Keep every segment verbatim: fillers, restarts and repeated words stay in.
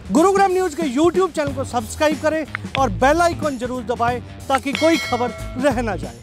Gurugram news के YouTube channel को subscribe करें और बेल आइकन जरूर दबाएं ताकि कोई खबर रह ना जाए।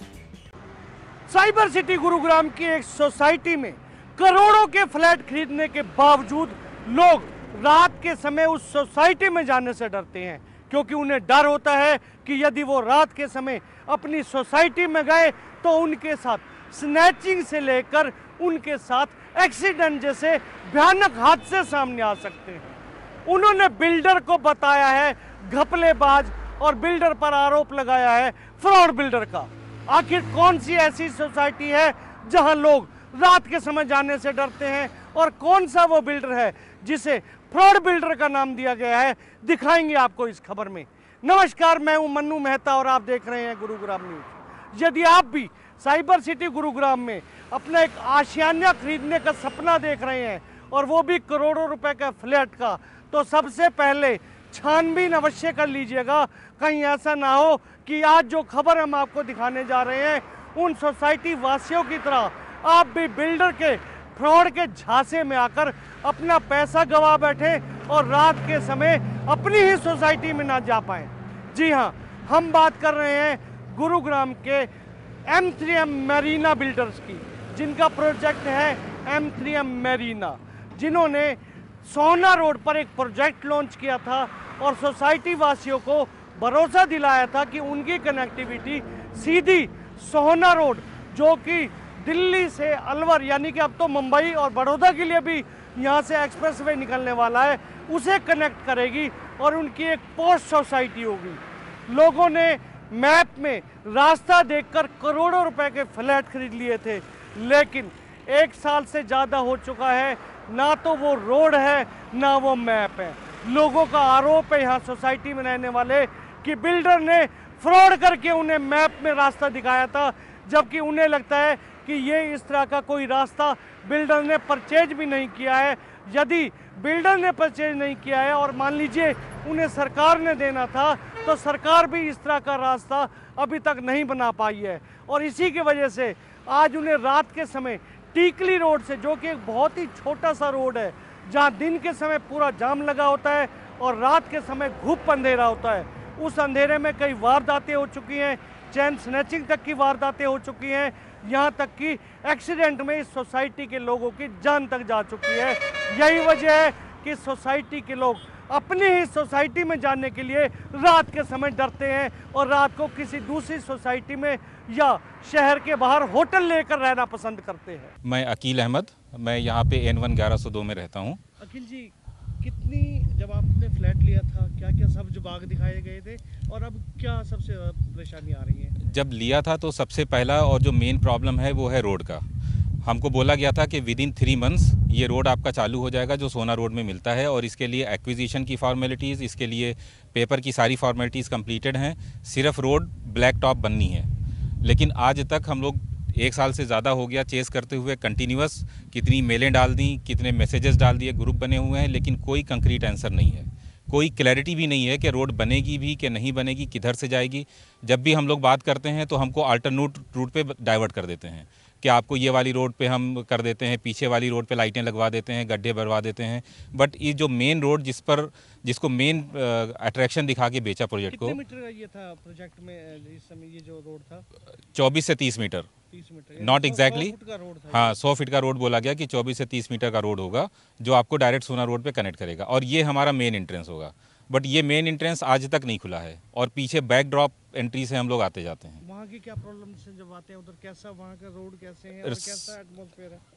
साइबर सिटी गुरुग्राम की एक सोसाइटी में करोड़ों के फ्लैट खरीदने के बावजूद लोग रात के समय उस सोसाइटी में जाने से डरते हैं, क्योंकि उन्हें डर होता है कि यदि वो रात के समय अपनी सोसाइटी में गए तो उनके साथ स्नैचिंग से लेकर उनके साथ एक्सीडेंट जैसे भयानक हादसे सामने आ सकते हैं। उन्होंने बिल्डर को बताया है घपलेबाज और बिल्डर पर आरोप लगाया है फ्रॉड बिल्डर का। आखिर कौन सी ऐसी सोसाइटी है जहां लोग रात के समय जाने से डरते हैं और कौन सा वो बिल्डर है जिसे फ्रॉड बिल्डर का नाम दिया गया है, दिखाएंगे आपको इस खबर में। नमस्कार, मैं हूं मन्नू मेहता और आप देख रहे हैं गुरुग्राम न्यूज। यदि आप भी साइबर सिटी गुरुग्राम में अपना एक आशियाना खरीदने का सपना देख रहे हैं और वो भी करोड़ों रुपए का फ्लैट का, तो सबसे पहले छानबीन अवश्य कर लीजिएगा। कहीं ऐसा ना हो कि आज जो खबर हम आपको दिखाने जा रहे हैं उन सोसाइटी वासियों की तरह आप भी बिल्डर के फ्रॉड के झांसे में आकर अपना पैसा गवा बैठे और रात के समय अपनी ही सोसाइटी में ना जा पाए। जी हाँ, हम बात कर रहे हैं गुरुग्राम के M three M Marina builders की, जिनका प्रोजेक्ट है एम थ्री एम मैरीना, जिन्होंने सोहना रोड पर एक प्रोजेक्ट लॉन्च किया था और सोसाइटी वासियों को भरोसा दिलाया था कि उनकी कनेक्टिविटी सीधी सोहना रोड, जो कि दिल्ली से अलवर यानी कि अब तो मुंबई और बड़ौदा के लिए भी यहाँ से एक्सप्रेसवे निकलने वाला है, उसे कनेक्ट करेगी और उनकी एक पोस्ट सोसाइटी होगी। लोगों ने मैप में रास्ता देखकर करोड़ों रुपए के फ्लैट खरीद लिए थे, लेकिन एक साल से ज़्यादा हो चुका है, ना तो वो रोड है ना वो मैप है। लोगों का आरोप है यहाँ सोसाइटी में रहने वाले कि बिल्डर ने फ्रॉड करके उन्हें मैप में रास्ता दिखाया था, जबकि उन्हें लगता है कि ये इस तरह का कोई रास्ता बिल्डर ने परचेज भी नहीं किया है। यदि बिल्डर ने परचेज नहीं किया है और मान लीजिए उन्हें सरकार ने देना था, तो सरकार भी इस तरह का रास्ता अभी तक नहीं बना पाई है। और इसी की वजह से आज उन्हें रात के समय टीकली रोड से, जो कि एक बहुत ही छोटा सा रोड है जहां दिन के समय पूरा जाम लगा होता है और रात के समय घुप अंधेरा होता है, उस अंधेरे में कई वारदातें हो चुकी हैं, चैन स्नैचिंग तक की वारदातें हो चुकी हैं, यहाँ तक कि एक्सीडेंट में इस सोसाइटी के लोगों की जान तक जा चुकी है। यही वजह है कि सोसाइटी के लोग अपनी ही सोसाइटी में जाने के लिए रात के समय डरते हैं और रात को किसी दूसरी सोसाइटी में या शहर के बाहर होटल लेकर रहना पसंद करते हैं। मैं अकील अहमद, मैं यहाँ पे एन वन ग्यारह सौ दो में रहता हूँ। अकील जी, कितनी जब आपने फ्लैट लिया था क्या क्या सब्ज बाग दिखाए गए थे और अब क्या सबसे परेशानी आ रही है? जब लिया था तो सबसे पहला और जो मेन प्रॉब्लम है वो है रोड का। हमको बोला गया था कि विद इन थ्री मंथ्स ये रोड आपका चालू हो जाएगा जो सोना रोड में मिलता है, और इसके लिए एक्विजिशन की फॉर्मेलिटीज़, इसके लिए पेपर की सारी फॉर्मेलिटीज़ कंप्लीटेड हैं, सिर्फ रोड ब्लैक टॉप बननी है। लेकिन आज तक हम लोग एक साल से ज़्यादा हो गया चेस करते हुए, कंटिन्यूअस कितनी मेलें डाल दी, कितने मैसेजेस डाल दिए, ग्रुप बने हुए हैं, लेकिन कोई कंक्रीट आंसर नहीं है, कोई क्लैरिटी भी नहीं है कि रोड बनेगी भी कि नहीं बनेगी, किधर से जाएगी। जब भी हम लोग बात करते हैं तो हमको अल्टरनेट रूट पे डाइवर्ट कर देते हैं कि आपको ये वाली रोड पे हम कर देते हैं, पीछे वाली रोड पे लाइटें लगवा देते हैं, गड्ढे भरवा देते हैं। बट ये जो मेन रोड जिस पर जिसको मेन अट्रैक्शन दिखा के बेचा प्रोजेक्ट को, कितने मीटर का ये था प्रोजेक्ट में इस समय ये जो रोड था? चौबीस से तीस मीटर, तीस मीटर नॉट एग्जैक्टली, हाँ सौ फीट का रोड बोला गया कि चौबीस से तीस मीटर का रोड होगा जो आपको डायरेक्ट सोना रोड पे कनेक्ट करेगा, और ये हमारा मेन एंट्रेंस होगा। बट ये मेन एंट्रेंस आज तक नहीं खुला है और पीछे बैक ड्रॉप एंट्री से हम लोग आते जाते हैं। वहाँ की क्या प्रॉब्लम से जब आते हैं उधर, कैसा वहाँ का रोड कैसे है और कैसा एटमॉस्फेयर है?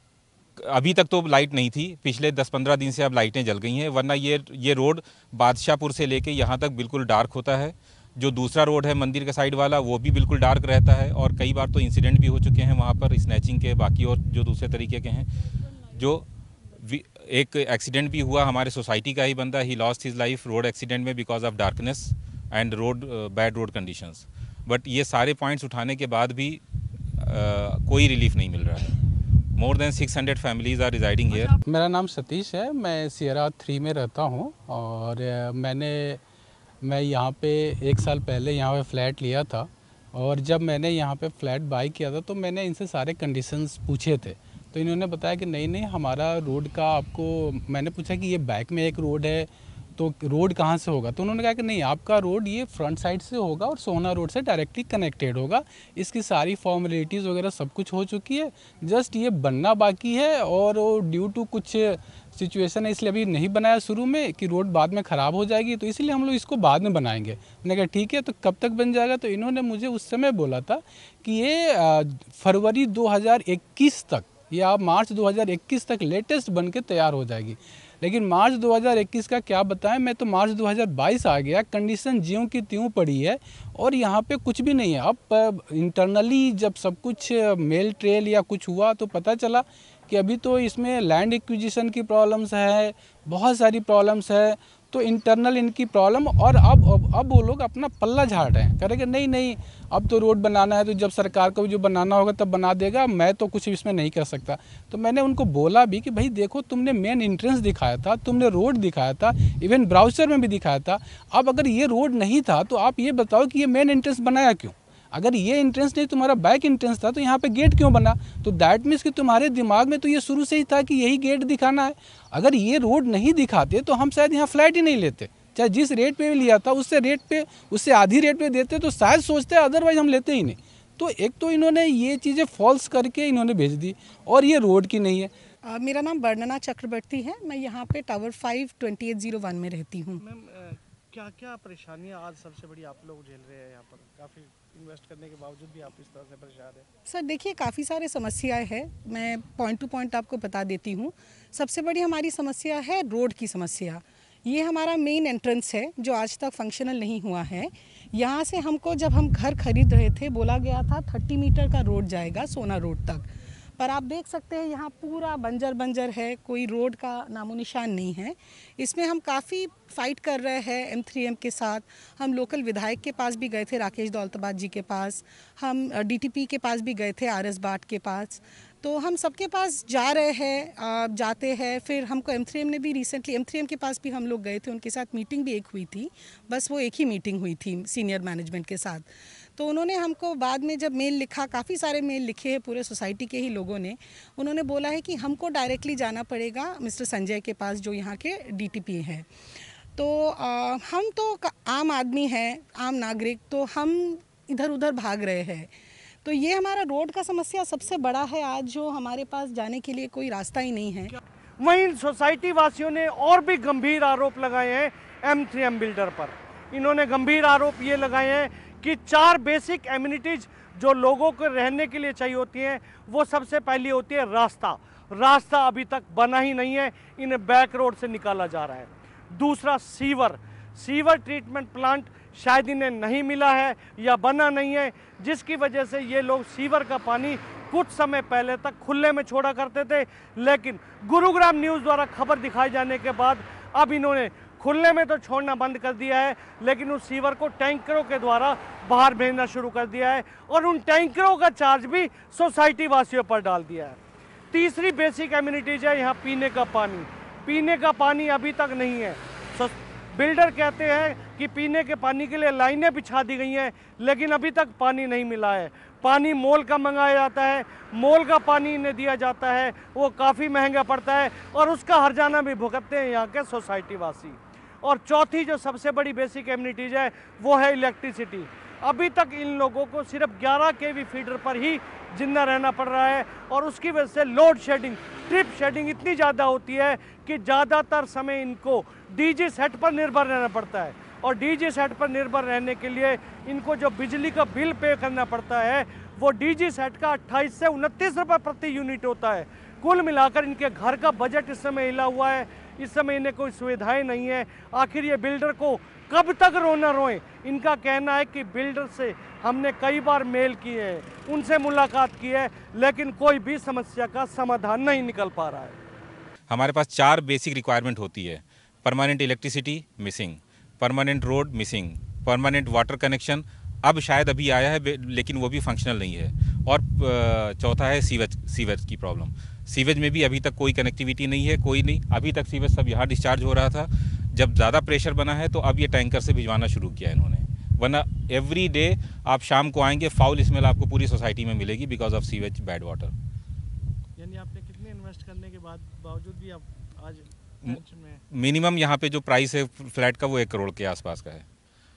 अभी तक तो लाइट नहीं थी, पिछले दस पंद्रह दिन से अब लाइटें जल गई हैं, वरना ये ये रोड बादशाहपुर से लेके यहाँ तक बिल्कुल डार्क होता है। जो दूसरा रोड है मंदिर के साइड वाला वो भी बिल्कुल डार्क रहता है, और कई बार तो इंसिडेंट भी हो चुके हैं वहाँ पर स्नैचिंग के, बाकी और जो दूसरे तरीके के हैं। जो एक एक्सीडेंट भी हुआ हमारे सोसाइटी का ही बंदा, he lost his life road accident में because of darkness and road bad road conditions. But ये सारे पॉइंट्स उठाने के बाद भी uh, कोई रिलीफ नहीं मिल रहा है। More than six hundred families are residing here. मेरा नाम सतीश है, मैं सियरा थ्री में रहता हूँ और मैंने मैं यहाँ पे एक साल पहले यहाँ पे फ्लैट लिया था, और जब मैंने यहाँ पे फ्लैट बाई किया था तो मैंने इनसे सारे कंडीशंस पूछे थे, तो इन्होंने बताया कि नहीं नहीं हमारा रोड का आपको, मैंने पूछा कि ये बैक में एक रोड है तो रोड कहाँ से होगा? तो उन्होंने कहा कि नहीं, आपका रोड ये फ्रंट साइड से होगा और सोना रोड से डायरेक्टली कनेक्टेड होगा। इसकी सारी फॉर्मेलिटीज़ वगैरह सब कुछ हो चुकी है, जस्ट ये बनना बाकी है। और ड्यू टू कुछ सिचुएशन है इसलिए अभी नहीं बनाया शुरू में, कि रोड बाद में ख़राब हो जाएगी, तो इसलिए हम लोग इसको बाद में बनाएंगे। मैंने कहा ठीक है, तो कब तक बन जाएगा? तो इन्होंने मुझे उस समय बोला था कि ये फरवरी दो हज़ार इक्कीस तक या मार्च दो हज़ार इक्कीस तक लेटेस्ट बन के तैयार हो जाएगी। लेकिन मार्च दो हज़ार इक्कीस का क्या बताएं, मैं तो मार्च दो हज़ार बाईस आ गया, कंडीशन ज्यों की त्यों पड़ी है और यहाँ पे कुछ भी नहीं है। अब इंटरनली जब सब कुछ मेल ट्रेल या कुछ हुआ तो पता चला कि अभी तो इसमें लैंड एक्विजिशन की प्रॉब्लम्स है, बहुत सारी प्रॉब्लम्स है, तो इंटरनल इनकी प्रॉब्लम। और अब अब अब वो लोग अपना पल्ला झाड़ रहे हैं, करेंगे नहीं नहीं अब तो रोड बनाना है तो जब सरकार को जो बनाना होगा तब बना देगा, मैं तो कुछ इसमें नहीं कर सकता। तो मैंने उनको बोला भी कि भाई देखो, तुमने मेन एंट्रेंस दिखाया था, तुमने रोड दिखाया था, इवन ब्राउचर में भी दिखाया था। अब अगर ये रोड नहीं था तो आप ये बताओ कि ये मेन एंट्रेंस बनाया क्यों? अगर ये एंट्रेंस नहीं तुम्हारा बैक एंट्रेंस था तो यहाँ पे गेट क्यों बना? तो दैट मीन्स कि तुम्हारे दिमाग में तो ये शुरू से ही था कि यही गेट दिखाना है। अगर ये रोड नहीं दिखाते तो हम शायद यहाँ फ्लैट ही नहीं लेते, चाहे जिस रेट पे भी लिया था उससे रेट पे उससे आधी रेट पे देते तो शायद सोचते, अदरवाइज हम लेते ही नहीं। तो एक तो इन्होंने ये चीज़ें फॉल्स करके इन्होंने भेज दी, और ये रोड की नहीं है। आ, मेरा नाम वर्णना चक्रवर्ती है, मैं यहाँ पे tower five twenty eight zero one में रहती हूँ। मैम, क्या क्या परेशानियां आज सबसे बड़ी आप लोग झेल रहे हैं यहाँ पर? काफ़ी इन्वेस्ट करने के बावजूद भी आप इस तरह से परेशान हैं। सर देखिए, काफ़ी सारे समस्याएं हैं, मैं पॉइंट टू पॉइंट आपको बता देती हूँ। सबसे बड़ी हमारी समस्या है रोड की समस्या। ये हमारा मेन एंट्रेंस है जो आज तक फंक्शनल नहीं हुआ है। यहाँ से हमको जब हम घर खरीद रहे थे बोला गया था थर्टी मीटर का रोड जाएगा सोना रोड तक, पर आप देख सकते हैं यहाँ पूरा बंजर बंजर है, कोई रोड का नामो निशान नहीं है। इसमें हम काफ़ी फाइट कर रहे हैं एम थ्री एम के साथ। हम लोकल विधायक के पास भी गए थे, राकेश दौलताबाद जी के पास, हम डी टी पी के पास भी गए थे, आर एस बाट के पास। तो हम सबके पास जा रहे हैं, जाते हैं। फिर हमको एम थ्री एम ने भी रिसेंटली, एम थ्री एम के पास भी हम लोग गए थे, उनके साथ मीटिंग भी एक हुई थी, बस वो एक ही मीटिंग हुई थी सीनियर मैनेजमेंट के साथ। तो उन्होंने हमको बाद में जब मेल लिखा, काफ़ी सारे मेल लिखे हैं पूरे सोसाइटी के ही लोगों ने, उन्होंने बोला है कि हमको डायरेक्टली जाना पड़ेगा मिस्टर संजय के पास जो यहाँ के डी टी पी हैं। तो आ, हम तो आम आदमी हैं, आम नागरिक, तो हम इधर उधर भाग रहे हैं। तो ये हमारा रोड का समस्या सबसे बड़ा है आज, जो हमारे पास जाने के लिए कोई रास्ता ही नहीं है। वहीं सोसाइटी वासियों ने और भी गंभीर आरोप लगाए हैं एम थ्री एम बिल्डर पर। इन्होंने गंभीर आरोप ये लगाए हैं कि चार बेसिक एमिनिटीज जो लोगों को रहने के लिए चाहिए होती हैं, वो सबसे पहली होती है रास्ता। रास्ता अभी तक बना ही नहीं है, इन्हें बैक रोड से निकाला जा रहा है। दूसरा सीवर, सीवर ट्रीटमेंट प्लांट शायद इन्हें नहीं मिला है या बना नहीं है, जिसकी वजह से ये लोग सीवर का पानी कुछ समय पहले तक खुले में छोड़ा करते थे, लेकिन गुरुग्राम न्यूज़ द्वारा खबर दिखाए जाने के बाद अब इन्होंने खुले में तो छोड़ना बंद कर दिया है, लेकिन उस सीवर को टैंकरों के द्वारा बाहर भेजना शुरू कर दिया है और उन टैंकरों का चार्ज भी सोसाइटी वासियों पर डाल दिया है। तीसरी बेसिक एमिनिटीज है यहाँ पीने का पानी। पीने का पानी अभी तक नहीं है। बिल्डर कहते हैं कि पीने के पानी के लिए लाइनें बिछा दी गई हैं, लेकिन अभी तक पानी नहीं मिला है। पानी मोल का मंगाया जाता है, मोल का पानी इन्हें दिया जाता है, वो काफ़ी महंगा पड़ता है और उसका हर्जाना भी भुगतते हैं यहाँ के सोसाइटी वासी। और चौथी जो सबसे बड़ी बेसिक एमिनिटीज है वो है इलेक्ट्रिसिटी। अभी तक इन लोगों को सिर्फ ग्यारह केवी फीडर पर ही जिंदा रहना पड़ रहा है और उसकी वजह से लोड शेडिंग, ट्रिप शेडिंग इतनी ज़्यादा होती है कि ज़्यादातर समय इनको डीजी सेट पर निर्भर रहना पड़ता है। और डीजी सेट पर निर्भर रहने के लिए इनको जो बिजली का बिल पे करना पड़ता है वो डीजी सेट का अट्ठाईस से उनतीस रुपये प्रति यूनिट होता है। कुल मिलाकर इनके घर का बजट इस समय हिला हुआ है। इस समय इन्हें कोई सुविधाएं नहीं है। आखिर ये बिल्डर को कब तक रोना रोएं? इनका कहना है कि बिल्डर से हमने कई बार मेल किए हैं, उनसे मुलाकात की है, लेकिन कोई भी समस्या का समाधान नहीं निकल पा रहा है। हमारे पास चार बेसिक रिक्वायरमेंट होती है। Permanent electricity missing, permanent road missing, permanent water connection अब शायद अभी आया है लेकिन वो भी फंक्शनल नहीं है, और चौथा है सीवेज सीवेज की प्रॉब्लम। सीवेज में भी अभी तक कोई कनेक्टिविटी नहीं है, कोई नहीं। अभी तक सीवेज सब यहाँ डिस्चार्ज हो रहा था, जब ज़्यादा प्रेशर बना है तो अब ये टैंकर से भिजवाना शुरू किया इन्होंने, वरना एवरी डे आप शाम को आएंगे फाउल स्मेल आपको पूरी सोसाइटी में मिलेगी because of sewage bad water. यानी आपने कितने इन्वेस्ट करने के बाद बावजूद भी आप आज मिनिमम यहाँ पे जो प्राइस है फ्लैट का वो एक करोड़ के आसपास का है।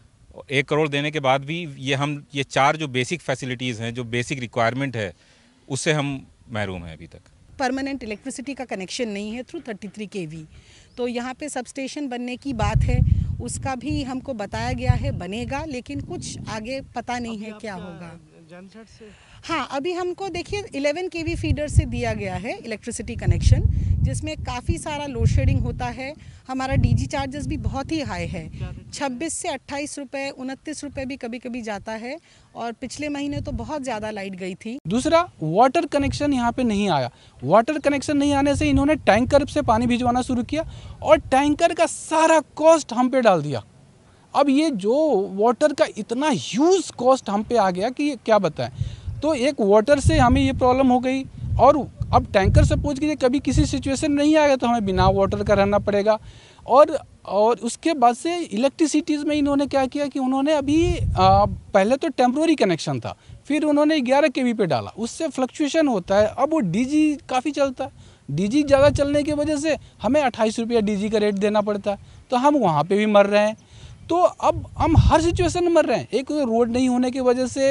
एक करोड़ देने के बाद भी ये हम ये चार जो बेसिक फैसिलिटीज़ हैं, जो बेसिक रिक्वायरमेंट है, उससे हम महरूम हैं अभी तक। परमानेंट इलेक्ट्रिसिटी का कनेक्शन नहीं है थ्रू तैंतीस केवी। तो यहाँ पे सब स्टेशन बनने की बात है, उसका भी हमको बताया गया है बनेगा, लेकिन कुछ आगे पता नहीं है क्या होगा। से हाँ, अभी हमको देखिए ग्यारह केवी फीडर से दिया गया है इलेक्ट्रिसिटी कनेक्शन, जिसमें काफ़ी सारा लोड शेडिंग होता है। हमारा डीजी चार्जेस भी बहुत ही हाई है, छब्बीस से अट्ठाईस रुपए, उनतीस रुपए भी कभी कभी जाता है, और पिछले महीने तो बहुत ज़्यादा लाइट गई थी। दूसरा, वाटर कनेक्शन यहाँ पे नहीं आया। वाटर कनेक्शन नहीं आने से इन्होंने टैंकर से पानी भिजवाना शुरू किया और टैंकर का सारा कॉस्ट हम पे डाल दिया। अब ये जो वाटर का इतना ह्यूज कॉस्ट हम पे आ गया कि ये क्या बताएं। तो एक वाटर से हमें ये प्रॉब्लम हो गई, और अब टैंकर सपोज कीजिए कभी किसी सिचुएशन नहीं आएगा तो हमें बिना वाटर का रहना पड़ेगा। और और उसके बाद से इलेक्ट्रिसिटीज़ में इन्होंने क्या किया कि उन्होंने अभी आ, पहले तो टेम्प्रोरी कनेक्शन था, फिर उन्होंने ग्यारह केवी पे डाला, उससे फ्लक्चुएशन होता है। अब वो डीजी काफ़ी चलता है, डीजी ज़्यादा चलने की वजह से हमें अट्ठाईस रुपया डीजी का रेट देना पड़ता है, तो हम वहाँ पे भी मर रहे हैं। तो अब हम हर सिचुएशन में मर रहे हैं। एक रोड नहीं होने की वजह से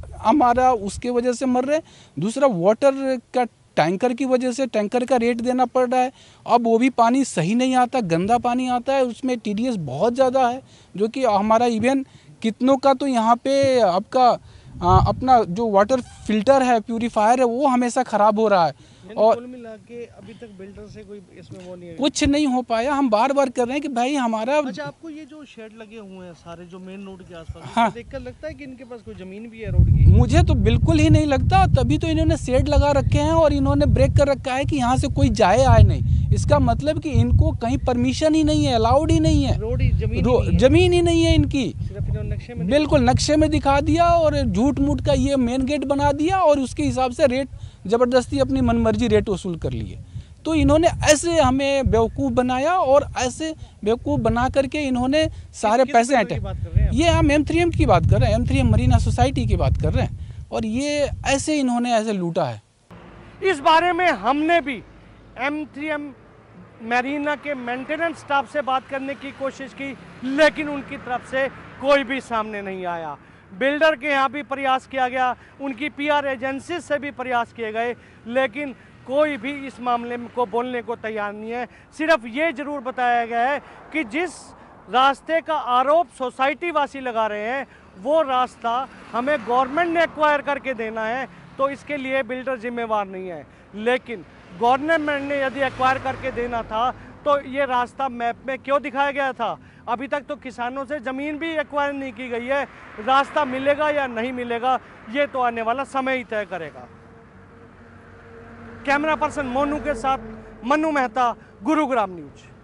हमारा उसके वजह से मर रहे हैं, दूसरा वाटर का टैंकर की वजह से टैंकर का रेट देना पड़ रहा है। अब वो भी पानी सही नहीं आता, गंदा पानी आता है, उसमें टीडीएस बहुत ज़्यादा है, जो कि हमारा इवन कितनों का तो यहाँ पे आपका आ, अपना जो वाटर फिल्टर है, प्यूरीफायर है, वो हमेशा ख़राब हो रहा है। और कुल मिला के अभी तक बिल्डर से कोई इसमें वो नहीं है, कुछ नहीं हो पाया। हम बार बार कर रहे हैं कि भाई हमारा। अच्छा, आपको ये जो शेड लगे हुए हैं सारे जो मेन रोड के आसपास, हाँ, देखकर लगता है कि इनके पास कोई जमीन भी है रोड की? मुझे तो बिल्कुल ही नहीं लगता। तभी तो इन्होंने शेड लगा रखे हैं और इन्होंने ब्रेक कर रखा है कि यहाँ से कोई जाए आए नहीं। इसका मतलब कि इनको कहीं परमिशन ही नहीं है, अलाउड ही नहीं है, रोड ही जमीन ही नहीं है। जमीन ही नहीं है इनकी। सिर्फ इन्होंने नक्शे में बिल्कुल नक्शे में दिखा दिया और झूठ मूठ का ये मेन गेट बना दिया, और उसके हिसाब से रेट ज़बरदस्ती अपनी मनमर्जी रेट वसूल कर लिए। तो इन्होंने ऐसे हमें बेवकूफ़ बनाया, और ऐसे बेवकूफ़ बना करके इन्होंने सारे पैसे हटे। ये हम एम थ्री एम की बात कर रहे हैं, M three M Marina society की बात कर रहे हैं, और ये ऐसे इन्होंने ऐसे लूटा है। इस बारे में हमने भी एम थ्री एम मरीना के मेंटेनेंस स्टाफ से बात करने की कोशिश की, लेकिन उनकी तरफ से कोई भी सामने नहीं आया। बिल्डर के यहाँ भी प्रयास किया गया, उनकी पीआर एजेंसी से भी प्रयास किए गए, लेकिन कोई भी इस मामले में को बोलने को तैयार नहीं है। सिर्फ ये जरूर बताया गया है कि जिस रास्ते का आरोप सोसाइटी वासी लगा रहे हैं, वो रास्ता हमें गवर्नमेंट ने एक्वायर करके देना है, तो इसके लिए बिल्डर जिम्मेवार नहीं है। लेकिन गवर्नमेंट ने यदि एक्वायर करके देना था तो ये रास्ता मैप में क्यों दिखाया गया था? अभी तक तो किसानों से ज़मीन भी एक्वायर नहीं की गई है। रास्ता मिलेगा या नहीं मिलेगा, ये तो आने वाला समय ही तय करेगा। कैमरा पर्सन मोनू के साथ मनु मेहता, गुरुग्राम न्यूज।